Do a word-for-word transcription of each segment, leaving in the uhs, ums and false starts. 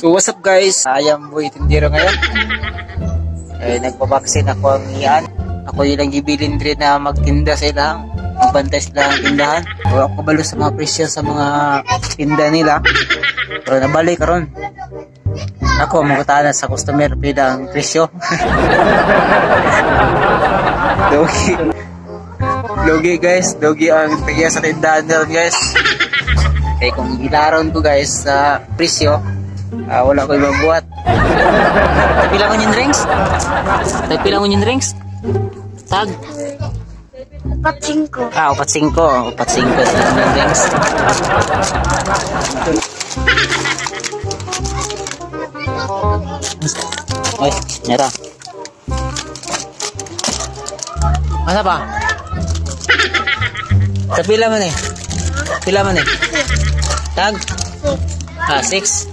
So what's up guys, I am Boy Tindero ngayon. Eh, nagpabaksin ako ang iyan. Ako ilang gibilin rin na magtinda sa ilang, magbantay sila ang tindahan. O ako kabalo sa mga presyo sa mga tinda nila. Pero nabalik karon. Ako magkatana sa customer pidang presyo. Logi. Logi guys, logi ang tigya sa tindahan nila guys. Eh kung ilaron ko guys sa presyo, uh, wala ko ibang buhat. Tapilang onion rings? Tapilang onion rings? Tag? Upat singko. Ah, upat singko. Upat singko sa onion rings. Ay, nyata. Mana pa? Tapila man eh. Pila man eh. Tag? Ah, six.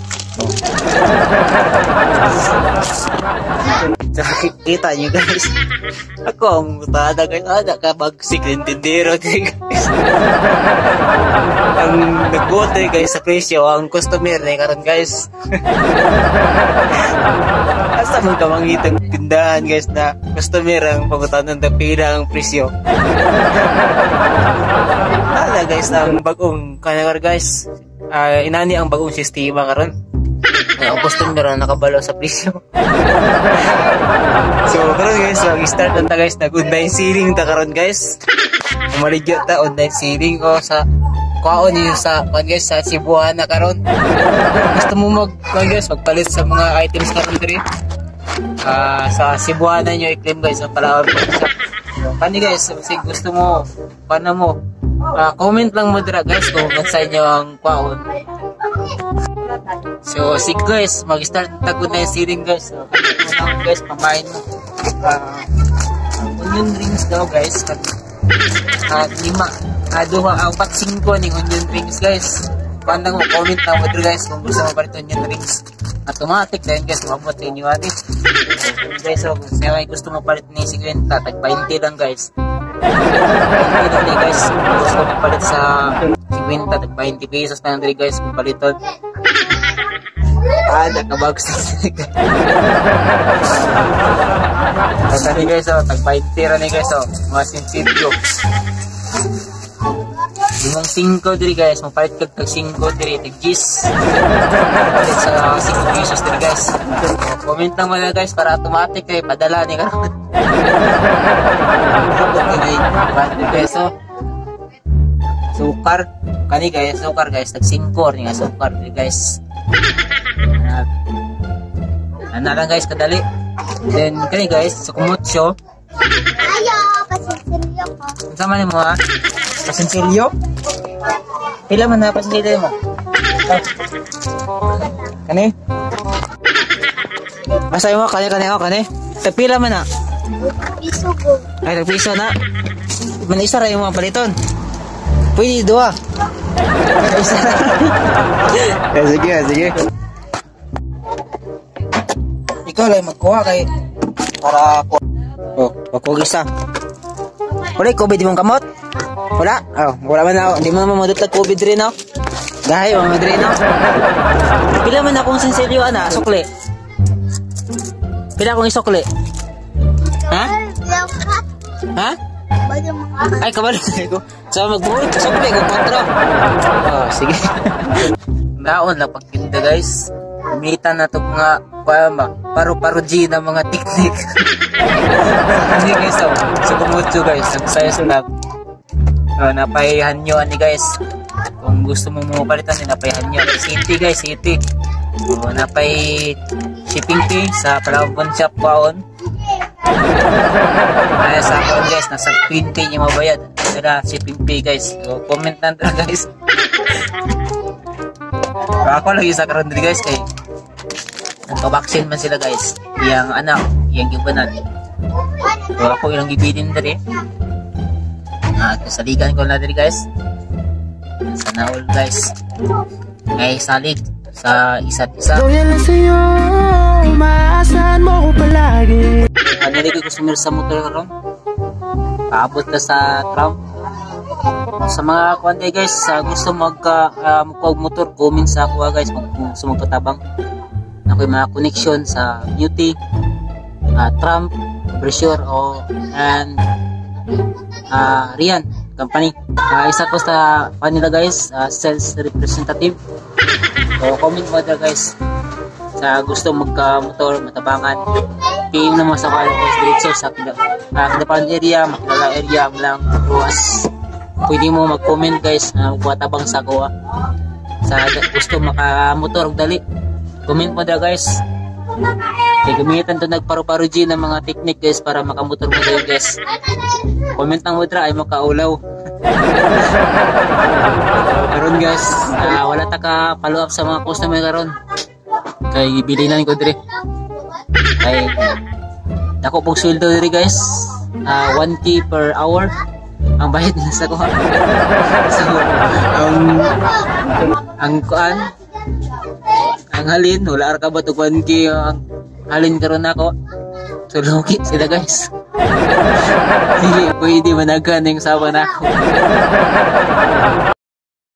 So, kita nyo guys. Ako ang mutada guys. Ada ka bagsik ng tindero guys. Ang nagbote guys sa presyo, ang customer na karon guys. Asa mo ka mangitang tindahan guys na customer ang pagutanan ng pila ang presyo. Ada guys ang bagong kanakar guys. Uh, inani ang bagong sistema karon. Ang customer na nakabalo sa presyo. So karon guys, mag-start na ta guys, nag-online selling ta karon guys. Umaligyo ta online selling ko sa kuhaon niyo sa kan guys sa Cebuana na karon. Gusto mo mag guys magpalit sa mga items karon diri. Ah uh, sa Cebuana niyo i-claim guys ang Palawan po shop. Kani guys, kung gusto mo, paano mo? Uh, comment lang mo dira guys kung sa inyo ang kuhaon. So, sige guys, mag-start tago na yung selling guys. So, kanya guys, pamain mo. Uh, onion rings daw guys. At uh, lima. Uh, duha, apat singko ng onion rings guys. Paano mo, comment lang mo dito guys kung gusto mo palit onion rings. Automatic dahil guys, mabot sa inyo atin. So, guys, so, kung siya gusto mo palit ni fifty, tag twenty lang guys. twenty lang guys. Kung gusto mo palit sa fifty, tag twenty pesos na lang guys kung paliton. Ah, nakabags na siya guys. Tani guys, oh, tag-twenty rin guys, oh. Mga sinsilyo. Limang singko diri guys, mapalit kag tag-singko diri, tag-gis. Palit sa six pesos diri guys. Comment lang mo na guys, para automatic eh, padala ni ka. twenty peso. Sukar. Kani guys, sukar guys, tag-singko rin nga sukar diri guys. Ano lang guys, kadali. Then kani guys, sa kumutso. Ayo, pasinsilyo ko. Sama ni mo ha? Pasinsilyo? Pila man na pasinsilyo mo? Kani? Masay mo, kani kani ako, kani? Pila man na? Piso ko. Ay, piso na. Man isa ra yung mga paliton. Pwede dua. Isa ra. Sige, sige. Ikaw lang magkuha kay para po. Oh, ako isa. Wala COVID mong kamot? Wala? Oh, wala man ako. Hindi mo naman madutag COVID rin ako. Gahay, mga rin ako. Pila man akong sinsilyo, ana, sukli. Pila akong isukli? Ha? Ha? Ay, kabalo ko. So, magbuhay ka sukli, kung kontra. Oh, sige. Naon na pagkinda guys. Gamitan na ito mga paru-paro G na mga teknik. Hindi guys, so, so kumutso guys, nagsaya sunag. So, napahihan nyo ani guys. Kung gusto mo mo palitan, napahihan nyo. City guys, city. So, napay shipping fee sa Palawan shop paon. Ay, sa akin guys, nasa twenty nyo mabayad. Kaya shipping fee guys. So, comment na na guys. So, ako lagi sa karon diri guys kay nagpa-vaccine man sila guys. Yang anak, yang gibanan. So ako ilang gibidin diri. Ah, kasaligan ko na diri guys. Sana all guys. Ay salig sa isa't isa. Gawin lang sa'yo, umaasahan mo ko palagi. Ano rin ko customer sa motor karon? Paabot ka sa tram. Sa mga kuan eh, guys, sa gusto magka uh, magpa-motor, comment sa ako ah, guys kung gusto magpatabang. Ako'y mga connection sa Beauty, uh, Trump, Brochure o and uh, Rian company. Uh, isa ko sa kanila guys, uh, sales representative. So comment mo dito guys sa gusto magka-motor, matabangan. P M naman sa kanila guys diretso sa uh, Kidapawan area, Makilala area, lang ruas. Pwede mo mag-comment guys na uh, magpatabang sa ko ah. Sa gusto maka-motor dali. Comment mo dito guys. Kaya gamitan to nagparu-paro G ng mga technique guys para makamotor mo dito guys. Comment ng mudra ay makaulaw. Karon guys, uh, wala ta ka follow up sa mga customer karon. Kay bilinan ko dire. Kay dako pog sweldo dire guys. Uh, one K per hour ang bayad na sa ko. So, um, ang kuan ang halin wala ra ka ba to one K ang halin karon ako. So lugi sila guys. Hindi pwede managan yung sawa na ako.